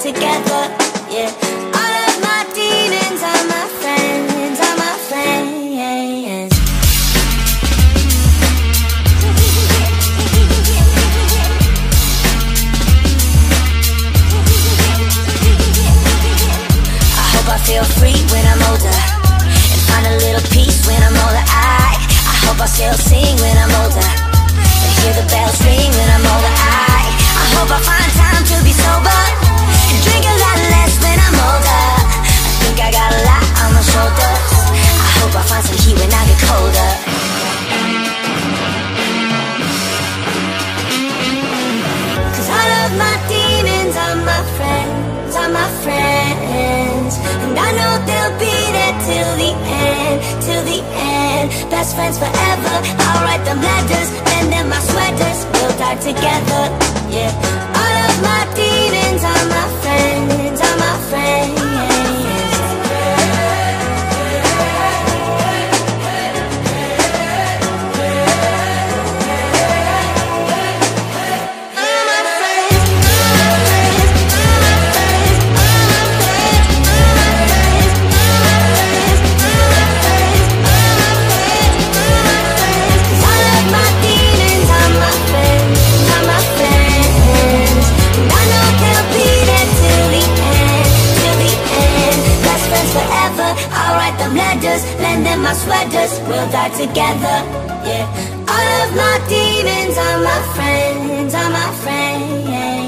together, yeah. All of my demons are my friends, are my friends. I hope I feel free when I'm older, and find a little peace when I'm older. I hope I still sing when I'm older, and hear the bells ring when I'm older. I hope I find time to be sober, and drink a lot less when I'm older. I think I got a lot on my shoulders. I hope I find some heat when I get colder. Cause all of my demons are my friends, are my friends. And I know they'll be there till the end, till the end. Best friends forever, I'll write them letters, lend them my sweaters, we'll die together, yeah. All of my demons are my friends, are my friends. Lend them my sweaters, we'll die together, yeah. All of my demons are my friends, are my friends.